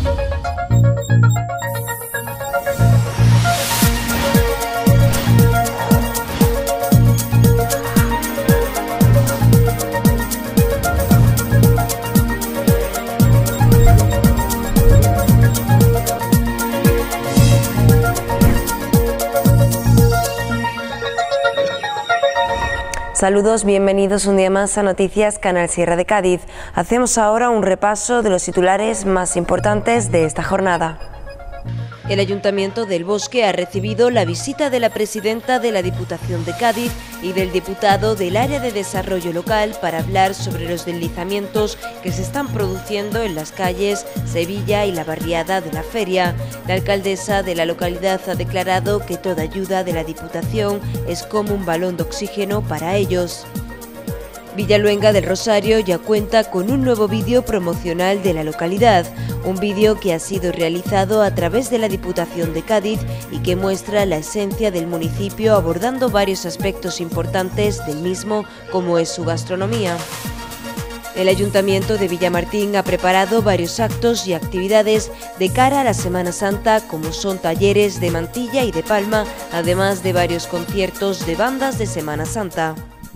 Saludos, bienvenidos un día más a Noticias Canal Sierra de Cádiz. Hacemos ahora un repaso de los titulares más importantes de esta jornada. El Ayuntamiento del Bosque ha recibido la visita de la presidenta de la Diputación de Cádiz y del diputado del Área de Desarrollo Local para hablar sobre los deslizamientos que se están produciendo en las calles Sevilla y la barriada de la Feria. La alcaldesa de la localidad ha declarado que toda ayuda de la Diputación es como un balón de oxígeno para ellos. Villaluenga del Rosario ya cuenta con un nuevo vídeo promocional de la localidad, un vídeo que ha sido realizado a través de la Diputación de Cádiz y que muestra la esencia del municipio abordando varios aspectos importantes del mismo, como es su gastronomía. El Ayuntamiento de Villamartín ha preparado varios actos y actividades de cara a la Semana Santa, como son talleres de mantilla y de palma, además de varios conciertos de bandas de Semana Santa.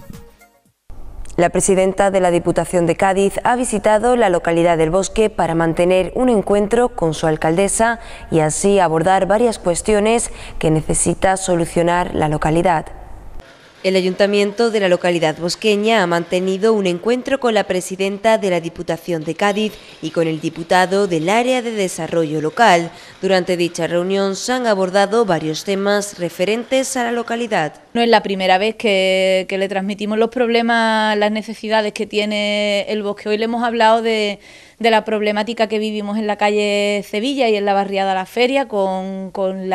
La presidenta de la Diputación de Cádiz ha visitado la localidad del Bosque para mantener un encuentro con su alcaldesa y así abordar varias cuestiones que necesita solucionar la localidad. El Ayuntamiento de la localidad bosqueña ha mantenido un encuentro con la presidenta de la Diputación de Cádiz y con el diputado del Área de Desarrollo Local. Durante dicha reunión se han abordado varios temas referentes a la localidad. No es la primera vez que le transmitimos los problemas, las necesidades que tiene el bosque. Hoy le hemos hablado de la problemática que vivimos en la calle Sevilla y en la barriada La Feria con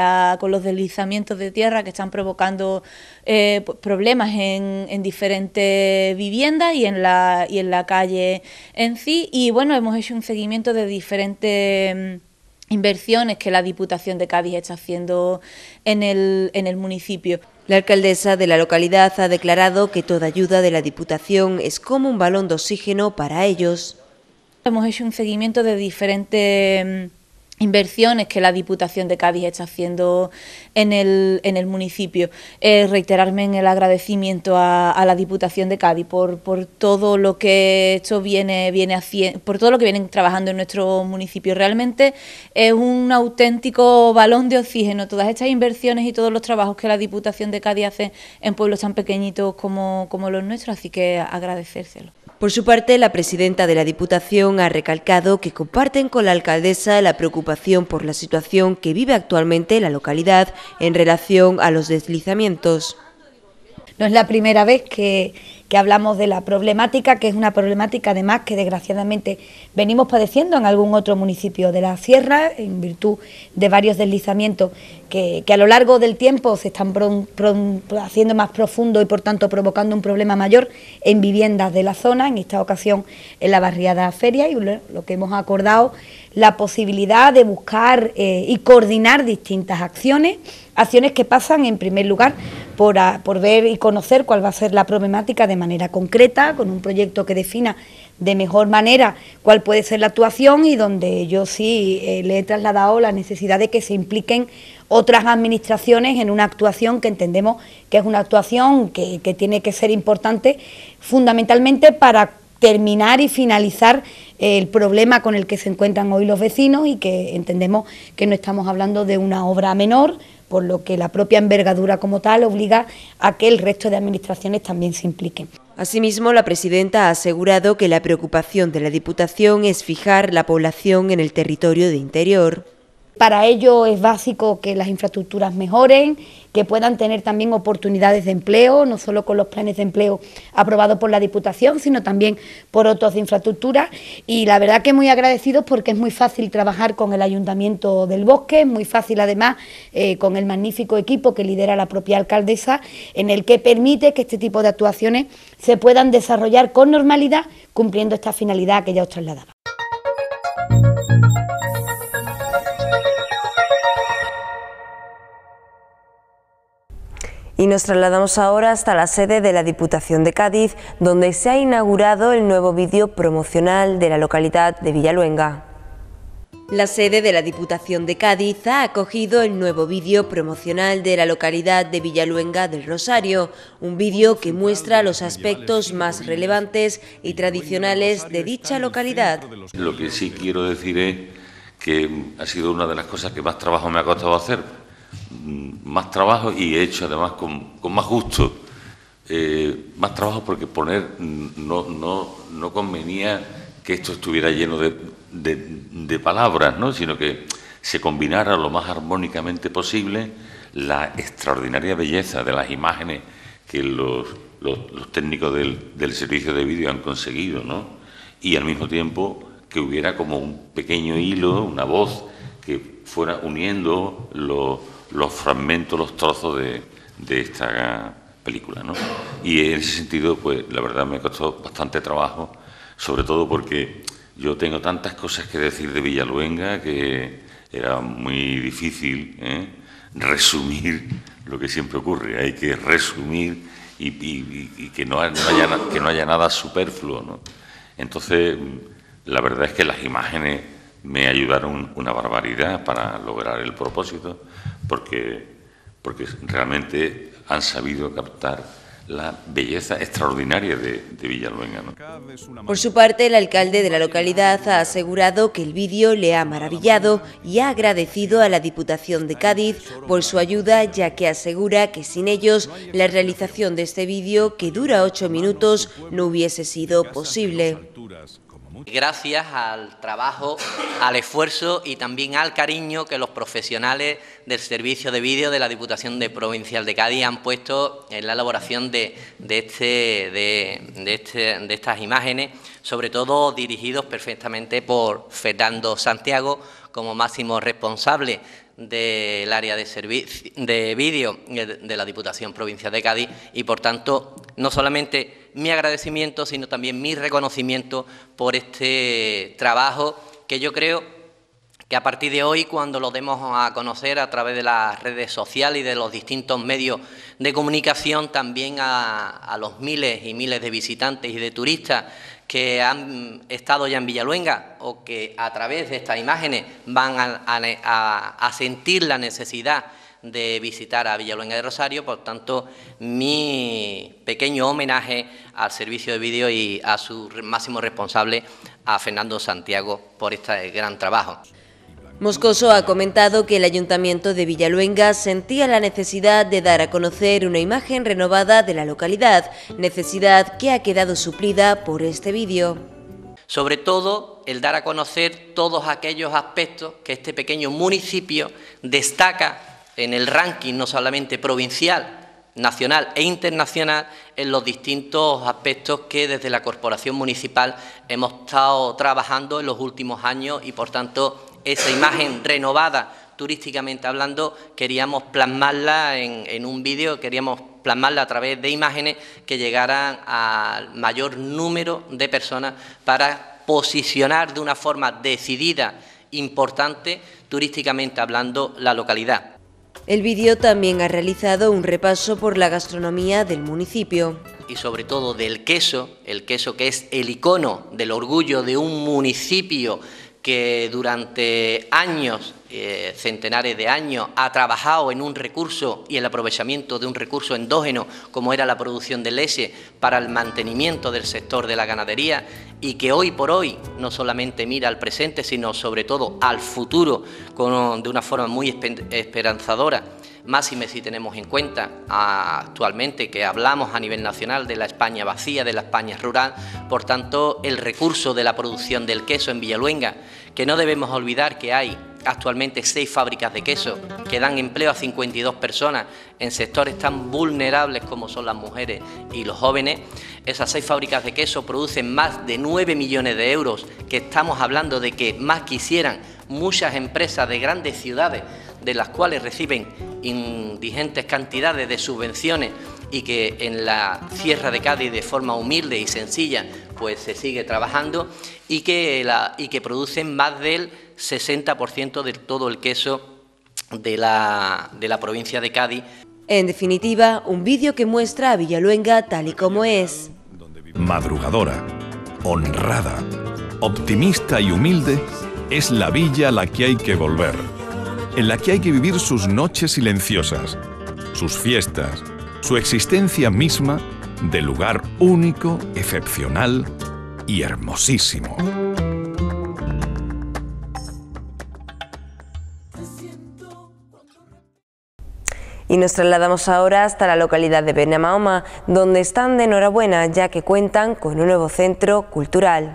los deslizamientos de tierra que están provocando problemas en diferentes viviendas y en la calle en sí. Y bueno, hemos hecho un seguimiento de diferentes inversiones que la Diputación de Cádiz está haciendo en el municipio. La alcaldesa de la localidad ha declarado que toda ayuda de la Diputación es como un balón de oxígeno para ellos. Hemos hecho un seguimiento de diferentes inversiones que la Diputación de Cádiz está haciendo en el municipio. Reiterarme en el agradecimiento a la Diputación de Cádiz por todo lo que esto viene haciendo, por todo lo que vienen trabajando en nuestro municipio. Realmente es un auténtico balón de oxígeno todas estas inversiones y todos los trabajos que la Diputación de Cádiz hace en pueblos tan pequeñitos como los nuestros, así que agradecérselo. Por su parte, la presidenta de la Diputación ha recalcado que comparten con la alcaldesa la preocupación por la situación que vive actualmente la localidad en relación a los deslizamientos. No es la primera vez que hablamos de la problemática, que es una problemática además que desgraciadamente venimos padeciendo en algún otro municipio de la sierra, en virtud de varios deslizamientos que a lo largo del tiempo se están haciendo más profundo y por tanto provocando un problema mayor en viviendas de la zona, en esta ocasión en la barriada Feria, y lo que hemos acordado, la posibilidad de buscar y coordinar distintas acciones que pasan en primer lugar por ver y conocer cuál va a ser la problemática de manera concreta, con un proyecto que defina de mejor manera cuál puede ser la actuación y donde yo sí le he trasladado la necesidad de que se impliquen otras administraciones en una actuación que entendemos que es una actuación que tiene que ser importante fundamentalmente para terminar y finalizar el problema con el que se encuentran hoy los vecinos y que entendemos que no estamos hablando de una obra menor, por lo que la propia envergadura como tal obliga a que el resto de administraciones también se impliquen. Asimismo, la presidenta ha asegurado que la preocupación de la Diputación es fijar la población en el territorio de interior. Para ello es básico que las infraestructuras mejoren, que puedan tener también oportunidades de empleo, no solo con los planes de empleo aprobados por la Diputación, sino también por otros de infraestructura. Y la verdad que muy agradecidos porque es muy fácil trabajar con el Ayuntamiento del Bosque, es muy fácil además con el magnífico equipo que lidera la propia alcaldesa, en el que permite que este tipo de actuaciones se puedan desarrollar con normalidad, cumpliendo esta finalidad que ya os trasladaba. Y nos trasladamos ahora hasta la sede de la Diputación de Cádiz, donde se ha inaugurado el nuevo vídeo promocional de la localidad de Villaluenga. La sede de la Diputación de Cádiz ha acogido el nuevo vídeo promocional de la localidad de Villaluenga del Rosario, un vídeo que muestra los aspectos más relevantes y tradicionales de dicha localidad. Lo que sí quiero decir es que ha sido una de las cosas que más trabajo me ha costado hacer, más trabajo y he hecho además con más gusto, más trabajo porque poner no convenía que esto estuviera lleno de palabras, ¿no? Sino que se combinara lo más armónicamente posible la extraordinaria belleza de las imágenes que los técnicos del servicio de vídeo han conseguido, ¿no? Y al mismo tiempo que hubiera como un pequeño hilo, una voz que fuera uniendo los fragmentos, los trozos de esta película, ¿no? Y en ese sentido, pues la verdad me costó bastante trabajo, sobre todo porque yo tengo tantas cosas que decir de Villaluenga que era muy difícil resumir lo que siempre ocurre. Hay que resumir y que no haya nada superfluo, ¿no? Entonces, la verdad es que las imágenes me ayudaron una barbaridad para lograr el propósito, porque realmente han sabido captar la belleza extraordinaria de Villaluenga, ¿no? Por su parte, el alcalde de la localidad ha asegurado que el vídeo le ha maravillado y ha agradecido a la Diputación de Cádiz por su ayuda, ya que asegura que sin ellos la realización de este vídeo, que dura 8 minutos, no hubiese sido posible. Gracias al trabajo, al esfuerzo y también al cariño que los profesionales del servicio de vídeo de la Diputación Provincial de Cádiz han puesto en la elaboración de estas imágenes, sobre todo dirigidos perfectamente por Fernando Santiago como máximo responsable del área de vídeo de la Diputación Provincial de Cádiz y, por tanto, no solamente mi agradecimiento, sino también mi reconocimiento por este trabajo que yo creo que a partir de hoy, cuando lo demos a conocer a través de las redes sociales y de los distintos medios de comunicación, también a los miles y miles de visitantes y de turistas que han estado ya en Villaluenga o que a través de estas imágenes van a sentir la necesidad de visitar a Villaluenga de Rosario. Por tanto, mi pequeño homenaje al servicio de vídeo y a su máximo responsable, a Fernando Santiago, por este gran trabajo. Moscoso ha comentado que el Ayuntamiento de Villaluenga sentía la necesidad de dar a conocer una imagen renovada de la localidad, necesidad que ha quedado suplida por este vídeo. Sobre todo, el dar a conocer todos aquellos aspectos que este pequeño municipio destaca en el ranking, no solamente provincial, nacional e internacional, en los distintos aspectos que desde la Corporación Municipal hemos estado trabajando en los últimos años y, por tanto, esa imagen renovada turísticamente hablando, queríamos plasmarla en un vídeo, queríamos plasmarla a través de imágenes que llegaran al mayor número de personas para posicionar de una forma decidida, importante, turísticamente hablando, la localidad. El vídeo también ha realizado un repaso por la gastronomía del municipio. Y sobre todo del queso, el queso que es el icono del orgullo de un municipio que durante años, centenares de años, ha trabajado en un recurso y el aprovechamiento de un recurso endógeno como era la producción de leche para el mantenimiento del sector de la ganadería y que hoy por hoy no solamente mira al presente, sino sobre todo al futuro de una forma muy esperanzadora. Máxime si tenemos en cuenta actualmente que hablamos a nivel nacional de la España vacía, de la España rural. Por tanto, el recurso de la producción del queso en Villaluenga, que no debemos olvidar que hay actualmente 6 fábricas de queso que dan empleo a 52 personas en sectores tan vulnerables como son las mujeres y los jóvenes. Esas 6 fábricas de queso producen más de 9 millones de euros, que estamos hablando de que más quisieran muchas empresas de grandes ciudades, de las cuales reciben indigentes cantidades de subvenciones y que en la Sierra de Cádiz de forma humilde y sencilla pues se sigue trabajando y que producen más del 60% de todo el queso de la provincia de Cádiz. En definitiva, un vídeo que muestra a Villaluenga tal y como es. Madrugadora, honrada, optimista y humilde, Es la villa a la que hay que volver, en la que hay que vivir sus noches silenciosas, sus fiestas, su existencia misma de lugar único, excepcional y hermosísimo. Y nos trasladamos ahora hasta la localidad de Benamahoma, donde están de enhorabuena ya que cuentan con un nuevo centro cultural.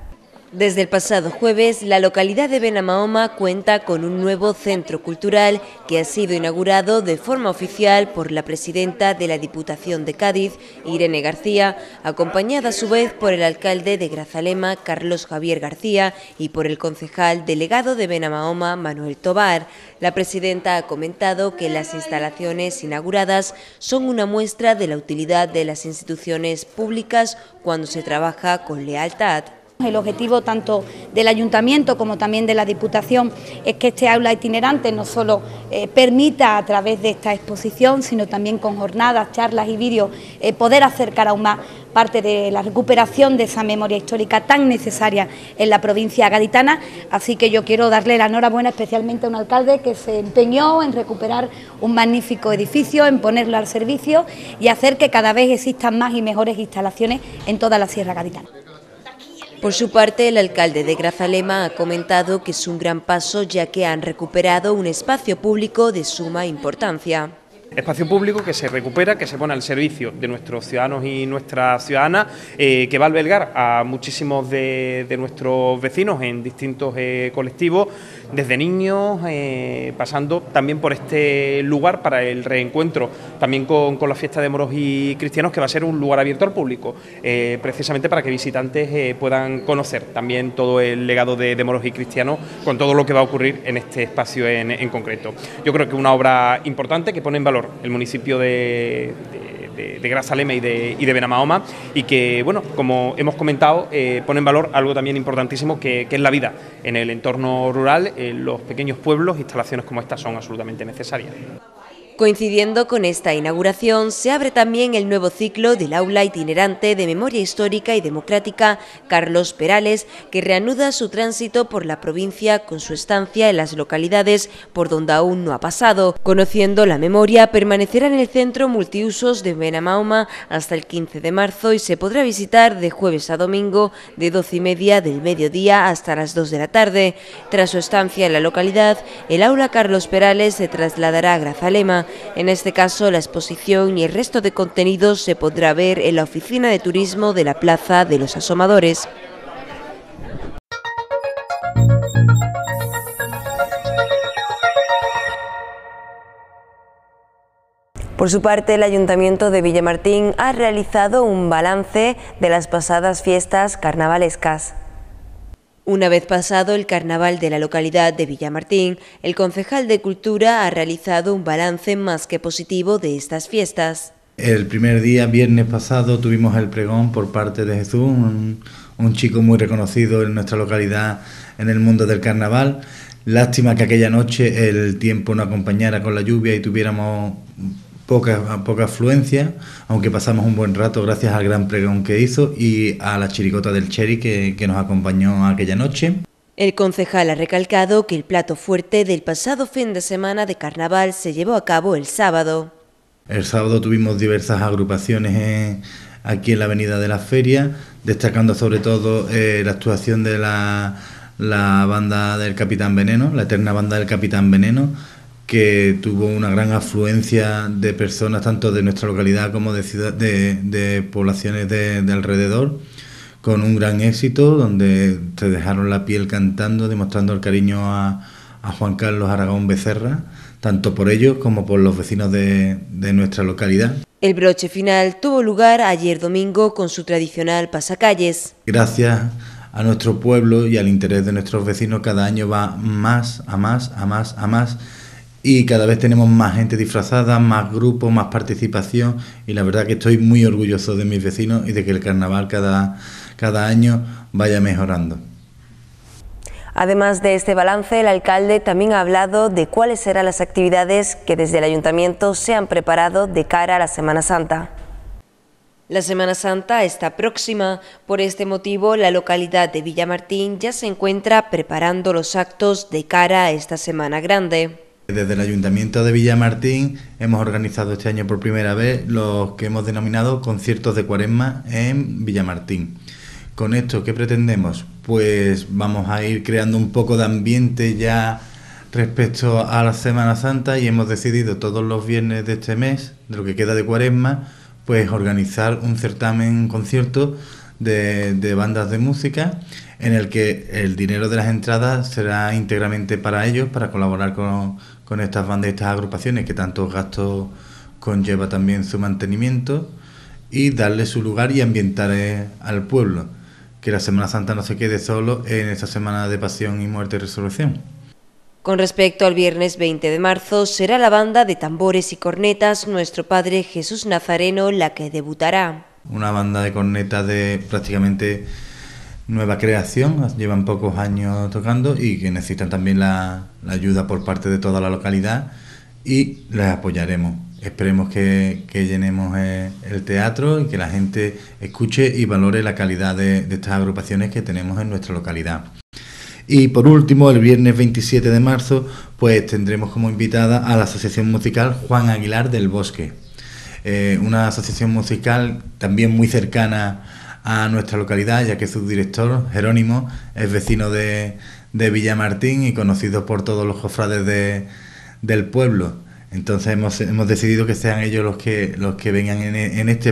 Desde el pasado jueves, la localidad de Benamahoma cuenta con un nuevo centro cultural que ha sido inaugurado de forma oficial por la presidenta de la Diputación de Cádiz, Irene García, acompañada a su vez por el alcalde de Grazalema, Carlos Javier García, y por el concejal delegado de Benamahoma, Manuel Tobar. La presidenta ha comentado que las instalaciones inauguradas son una muestra de la utilidad de las instituciones públicas cuando se trabaja con lealtad. El objetivo tanto del Ayuntamiento como también de la Diputación es que este aula itinerante no solo permita a través de esta exposición, sino también con jornadas, charlas y vídeos, poder acercar aún más parte de la recuperación de esa memoria histórica tan necesaria en la provincia gaditana. Así que yo quiero darle la enhorabuena especialmente a un alcalde que se empeñó en recuperar un magnífico edificio, en ponerlo al servicio y hacer que cada vez existan más y mejores instalaciones en toda la Sierra Gaditana. Por su parte, el alcalde de Grazalema ha comentado que es un gran paso ya que han recuperado un espacio público de suma importancia. Espacio público que se recupera, que se pone al servicio de nuestros ciudadanos y nuestras ciudadanas, que va a albergar a muchísimos de nuestros vecinos en distintos colectivos, desde niños, pasando también por este lugar para el reencuentro, también con la fiesta de moros y cristianos, que va a ser un lugar abierto al público, precisamente para que visitantes puedan conocer también todo el legado de moros y cristianos, con todo lo que va a ocurrir en este espacio en concreto. Yo creo que una obra importante que pone en valor el municipio de Grazalema y de Benamahoma, y que, bueno, como hemos comentado, pone en valor algo también importantísimo que es la vida en el entorno rural, en los pequeños pueblos. Instalaciones como estas son absolutamente necesarias. Coincidiendo con esta inauguración, se abre también el nuevo ciclo del aula itinerante de Memoria Histórica y Democrática Carlos Perales, que reanuda su tránsito por la provincia con su estancia en las localidades por donde aún no ha pasado. Conociendo la memoria, permanecerá en el centro multiusos de Benamahoma hasta el 15 de marzo y se podrá visitar de jueves a domingo de 12:30 del mediodía hasta las 2 de la tarde. Tras su estancia en la localidad, el aula Carlos Perales se trasladará a Grazalema. En este caso, la exposición y el resto de contenidos se podrá ver en la oficina de turismo de la Plaza de los Asomadores. Por su parte, el Ayuntamiento de Villamartín ha realizado un balance de las pasadas fiestas carnavalescas. Una vez pasado el carnaval de la localidad de Villamartín, el concejal de Cultura ha realizado un balance más que positivo de estas fiestas. El primer día, viernes pasado, tuvimos el pregón por parte de Jesús, un chico muy reconocido en nuestra localidad en el mundo del carnaval. Lástima que aquella noche el tiempo no acompañara con la lluvia y tuviéramos poca afluencia, aunque pasamos un buen rato gracias al gran pregón que hizo y a la chirigota del Cheri que nos acompañó aquella noche. El concejal ha recalcado que el plato fuerte del pasado fin de semana de carnaval se llevó a cabo el sábado. El sábado tuvimos diversas agrupaciones aquí en la avenida de la Feria, destacando sobre todo la actuación de la banda del Capitán Veneno, la eterna banda del Capitán Veneno, que tuvo una gran afluencia de personas tanto de nuestra localidad como de poblaciones de alrededor, con un gran éxito donde se dejaron la piel cantando, demostrando el cariño a Juan Carlos Aragón Becerra, tanto por ellos como por los vecinos de nuestra localidad. El broche final tuvo lugar ayer domingo con su tradicional pasacalles. Gracias a nuestro pueblo y al interés de nuestros vecinos, cada año va más a más. Y cada vez tenemos más gente disfrazada, más grupos, más participación, y la verdad que estoy muy orgulloso de mis vecinos y de que el carnaval cada año vaya mejorando. Además de este balance, el alcalde también ha hablado de cuáles serán las actividades que desde el ayuntamiento se han preparado de cara a la Semana Santa. La Semana Santa está próxima. Por este motivo, la localidad de Villamartín ya se encuentra preparando los actos de cara a esta Semana Grande. Desde el Ayuntamiento de Villamartín hemos organizado este año por primera vez los que hemos denominado conciertos de Cuaresma en Villamartín. ¿Con esto qué pretendemos? Pues vamos a ir creando un poco de ambiente ya respecto a la Semana Santa y hemos decidido todos los viernes de este mes, de lo que queda de Cuaresma, pues organizar un certamen, un concierto de bandas de música en el que el dinero de las entradas será íntegramente para ellos, para colaborar con estas bandas y estas agrupaciones que tantos gastos conlleva también su mantenimiento y darle su lugar y ambientar al pueblo, que la Semana Santa no se quede solo en esta semana de pasión y muerte y resurrección. Con respecto al viernes 20 de marzo, será la banda de tambores y cornetas Nuestro Padre Jesús Nazareno la que debutará. Una banda de cornetas de prácticamente nueva creación, llevan pocos años tocando y que necesitan también la ayuda por parte de toda la localidad y les apoyaremos. Esperemos que llenemos el teatro y que la gente escuche y valore la calidad de estas agrupaciones que tenemos en nuestra localidad. Y por último, el viernes 27 de marzo, pues tendremos como invitada a la Asociación Musical Juan Aguilar del Bosque. Una asociación musical también muy cercana a nuestra localidad, ya que su director, Jerónimo, es vecino de Villamartín y conocido por todos los cofrades del pueblo. Entonces hemos decidido que sean ellos los que vengan en este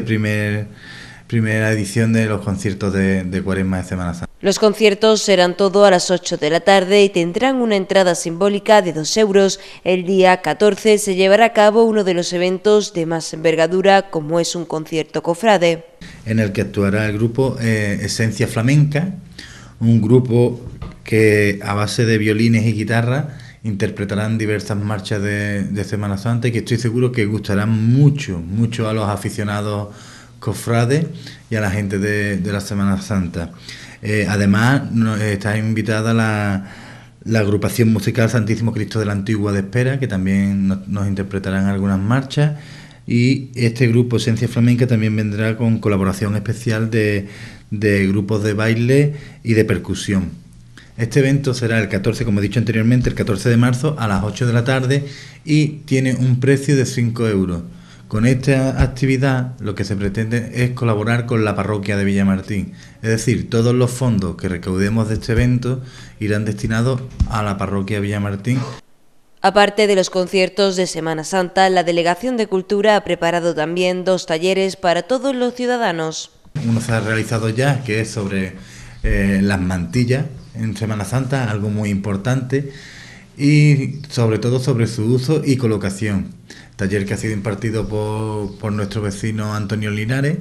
primera edición de los conciertos de Cuaresma de Semana Santa. Los conciertos serán todo a las 8 de la tarde y tendrán una entrada simbólica de 2 euros. El día 14 se llevará a cabo uno de los eventos de más envergadura, como es un concierto cofrade, en el que actuará el grupo Esencia Flamenca, un grupo que a base de violines y guitarra interpretarán diversas marchas de Semana Santa y que estoy seguro que gustarán mucho a los aficionados cofrades y a la gente de la Semana Santa. Además, está invitada la agrupación musical Santísimo Cristo de la Antigua de Espera, que también nos interpretarán algunas marchas, y este grupo Esencia Flamenca también vendrá con colaboración especial de grupos de baile y de percusión. Este evento será el 14, como he dicho anteriormente, el 14 de marzo a las 8 de la tarde y tiene un precio de 5 euros. Con esta actividad lo que se pretende es colaborar con la parroquia de Villamartín, es decir, todos los fondos que recaudemos de este evento irán destinados a la parroquia de Villamartín. Aparte de los conciertos de Semana Santa, la Delegación de Cultura ha preparado también 2 talleres para todos los ciudadanos. Uno se ha realizado ya, que es sobre las mantillas en Semana Santa, algo muy importante, y sobre todo sobre su uso y colocación. Taller que ha sido impartido por nuestro vecino Antonio Linares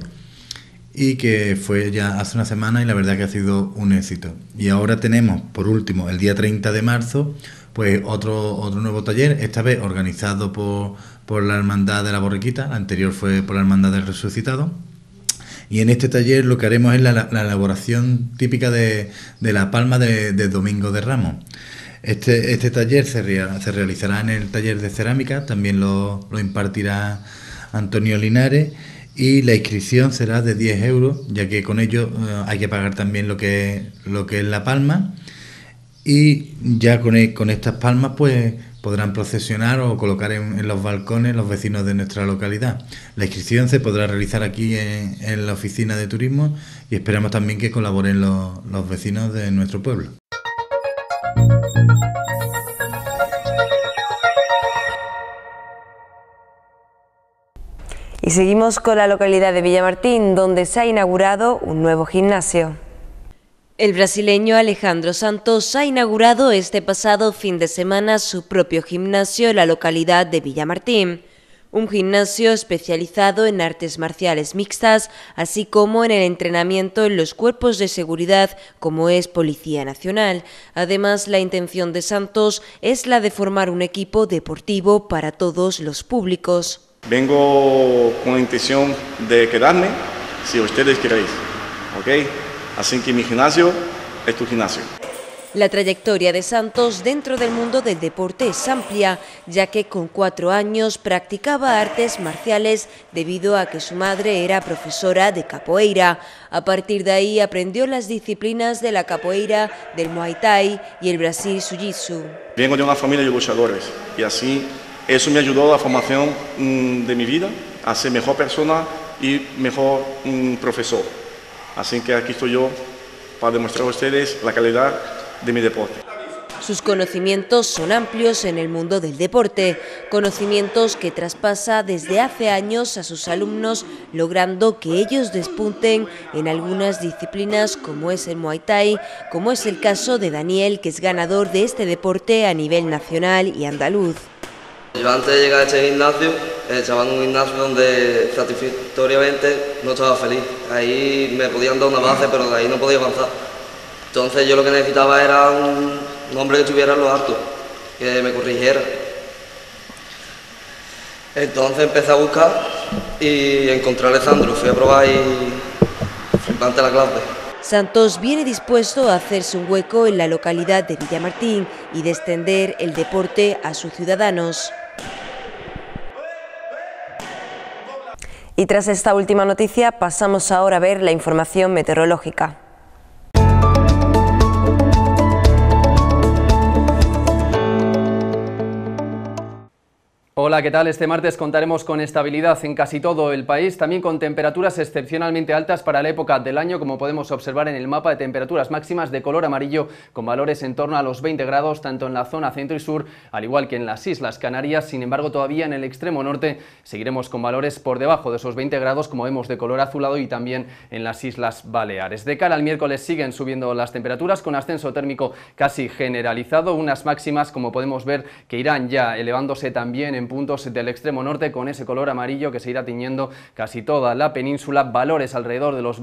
y que fue ya hace una semana y la verdad que ha sido un éxito. Y ahora tenemos, por último, el día 30 de marzo, pues otro nuevo taller, esta vez organizado por la Hermandad de la Borriquita, la anterior fue por la Hermandad del Resucitado. Y en este taller lo que haremos es la elaboración típica de la palma de Domingo de Ramos. Este taller se realizará en el taller de cerámica, también lo impartirá Antonio Linares y la inscripción será de 10 euros, ya que con ello hay que pagar también lo que es la palma y ya con estas palmas pues podrán procesionar o colocar en los balcones los vecinos de nuestra localidad. La inscripción se podrá realizar aquí en la oficina de turismo y esperamos también que colaboren los vecinos de nuestro pueblo. Y seguimos con la localidad de Villamartín, donde se ha inaugurado un nuevo gimnasio. El brasileño Alejandro Santos ha inaugurado este pasado fin de semana su propio gimnasio en la localidad de Villamartín. Un gimnasio especializado en artes marciales mixtas, así como en el entrenamiento en los cuerpos de seguridad, como es Policía Nacional. Además, la intención de Santos es la de formar un equipo deportivo para todos los públicos. Vengo con la intención de quedarme si ustedes queréis, ¿ok? Así que mi gimnasio es tu gimnasio. La trayectoria de Santos dentro del mundo del deporte es amplia, ya que con 4 años practicaba artes marciales debido a que su madre era profesora de capoeira. A partir de ahí aprendió las disciplinas de la capoeira, del Muay Thai y el Brasil Jiu-Jitsu. Vengo de una familia de luchadores y así eso me ayudó a la formación de mi vida, a ser mejor persona y mejor profesor. Así que aquí estoy yo para demostrar a ustedes la calidad de mi deporte. Sus conocimientos son amplios en el mundo del deporte, conocimientos que traspasa desde hace años a sus alumnos, logrando que ellos despunten en algunas disciplinas como es el Muay Thai, como es el caso de Daniel, que es ganador de este deporte a nivel nacional y andaluz. Yo antes de llegar a este gimnasio, estaba en un gimnasio donde satisfactoriamente no estaba feliz. Ahí me podían dar una base, pero de ahí no podía avanzar. Entonces yo lo que necesitaba era un hombre que estuviera en lo alto, que me corrigiera. Entonces empecé a buscar y encontré a Alessandro, fui a probar y flipante la clase. Santos viene dispuesto a hacerse un hueco en la localidad de Villamartín y de extender el deporte a sus ciudadanos. Y tras esta última noticia pasamos ahora a ver la información meteorológica. Hola, ¿qué tal? Este martes contaremos con estabilidad en casi todo el país, también con temperaturas excepcionalmente altas para la época del año, como podemos observar en el mapa de temperaturas máximas de color amarillo, con valores en torno a los 20 grados, tanto en la zona centro y sur, al igual que en las Islas Canarias. Sin embargo, todavía en el extremo norte seguiremos con valores por debajo de esos 20 grados, como vemos, de color azulado, y también en las Islas Baleares. De cara al miércoles siguen subiendo las temperaturas, con ascenso térmico casi generalizado, unas máximas, como podemos ver, que irán ya elevándose también en puntos del extremo norte con ese color amarillo que se irá tiñendo casi toda la península, valores alrededor de los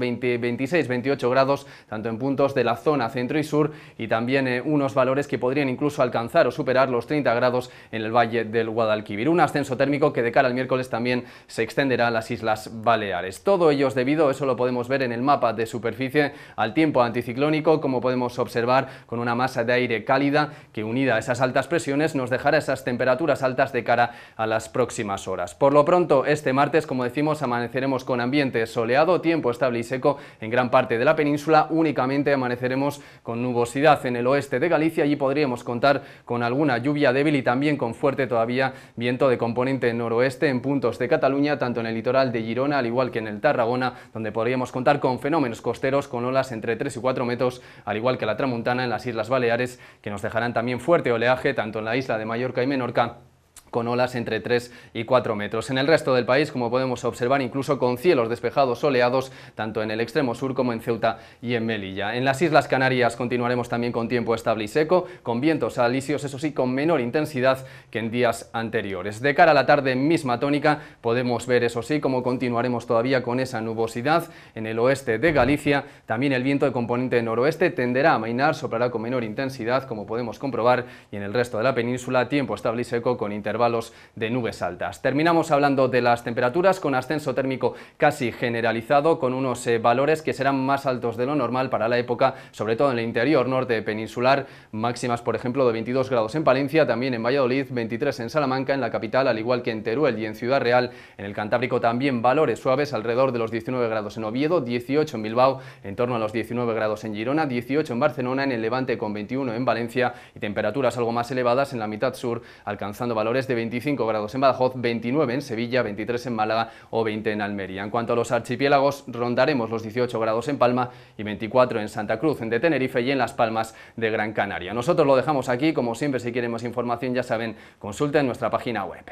26-28 grados, tanto en puntos de la zona centro y sur, y también unos valores que podrían incluso alcanzar o superar los 30 grados en el valle del Guadalquivir. Un ascenso térmico que de cara al miércoles también se extenderá a las Islas Baleares. Todo ello es debido, eso lo podemos ver en el mapa de superficie, al tiempo anticiclónico, como podemos observar, con una masa de aire cálida que, unida a esas altas presiones, nos dejará esas temperaturas altas de cara a las próximas horas. Por lo pronto, este martes, como decimos, amaneceremos con ambiente soleado, tiempo estable y seco en gran parte de la península. Únicamente amaneceremos con nubosidad en el oeste de Galicia. Allí podríamos contar con alguna lluvia débil y también con fuerte todavía viento de componente noroeste en puntos de Cataluña, tanto en el litoral de Girona, al igual que en el Tarragona, donde podríamos contar con fenómenos costeros con olas entre 3 y 4 metros, al igual que la tramuntana en las Islas Baleares, que nos dejarán también fuerte oleaje, tanto en la isla de Mallorca y Menorca, con olas entre 3 y 4 metros. En el resto del país, como podemos observar, incluso con cielos despejados soleados, tanto en el extremo sur como en Ceuta y en Melilla. En las Islas Canarias continuaremos también con tiempo estable y seco, con vientos alisios, eso sí, con menor intensidad que en días anteriores. De cara a la tarde, misma tónica, podemos ver, eso sí, como continuaremos todavía con esa nubosidad en el oeste de Galicia. También el viento de componente noroeste tenderá a amainar, soplará con menor intensidad, como podemos comprobar, y en el resto de la península, tiempo estable y seco con intervalos de nubes altas. Terminamos hablando de las temperaturas, con ascenso térmico casi generalizado, con unos valores que serán más altos de lo normal para la época, sobre todo en el interior norte peninsular, máximas por ejemplo de 22 grados en Palencia, también en Valladolid, 23 en Salamanca, en la capital, al igual que en Teruel y en Ciudad Real. En el Cantábrico también valores suaves, alrededor de los 19 grados en Oviedo, 18 en Bilbao, en torno a los 19 grados en Girona, 18 en Barcelona, en el Levante con 21 en Valencia, y temperaturas algo más elevadas en la mitad sur, alcanzando valores de 25 grados en Badajoz, 29 en Sevilla, 23 en Málaga o 20 en Almería. En cuanto a los archipiélagos, rondaremos los 18 grados en Palma y 24 en Santa Cruz de Tenerife y en Las Palmas de Gran Canaria. Nosotros lo dejamos aquí, como siempre. Si quieren más información, ya saben, consulten nuestra página web.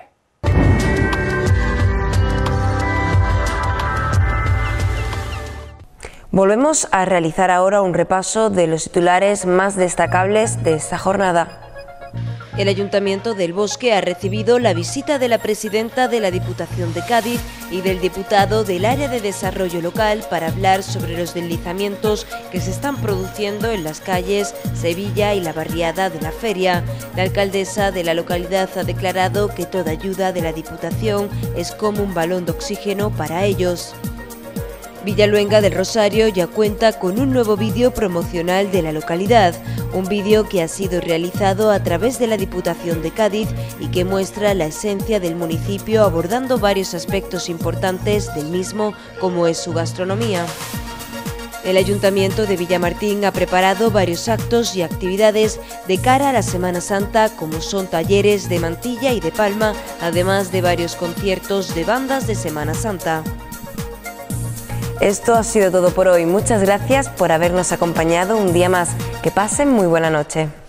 Volvemos a realizar ahora un repaso de los titulares más destacables de esta jornada. El Ayuntamiento del Bosque ha recibido la visita de la presidenta de la Diputación de Cádiz y del diputado del Área de Desarrollo Local para hablar sobre los deslizamientos que se están produciendo en las calles Sevilla y la barriada de la Feria. La alcaldesa de la localidad ha declarado que toda ayuda de la Diputación es como un balón de oxígeno para ellos. Villaluenga del Rosario ya cuenta con un nuevo vídeo promocional de la localidad, un vídeo que ha sido realizado a través de la Diputación de Cádiz y que muestra la esencia del municipio abordando varios aspectos importantes del mismo, como es su gastronomía. El Ayuntamiento de Villamartín ha preparado varios actos y actividades de cara a la Semana Santa, como son talleres de mantilla y de palma, además de varios conciertos de bandas de Semana Santa. Esto ha sido todo por hoy. Muchas gracias por habernos acompañado un día más. Que pasen muy buena noche.